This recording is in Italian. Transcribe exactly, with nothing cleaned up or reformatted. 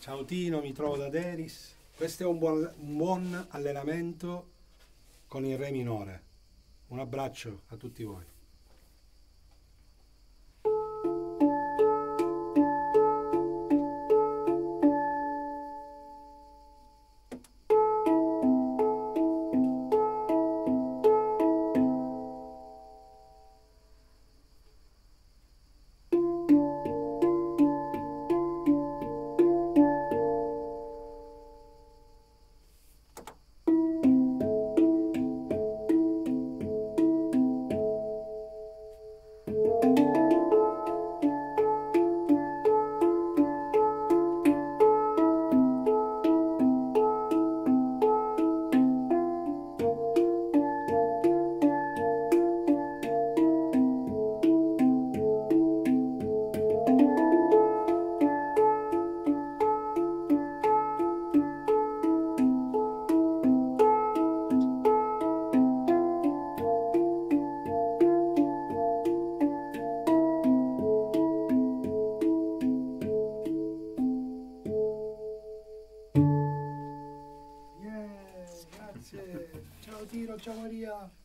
Ciao Tino, mi trovo da Deris. Questo è un buon, un buon allenamento con il Re minore. Un abbraccio a tutti voi. Grazie, ciao Tiro, ciao Maria.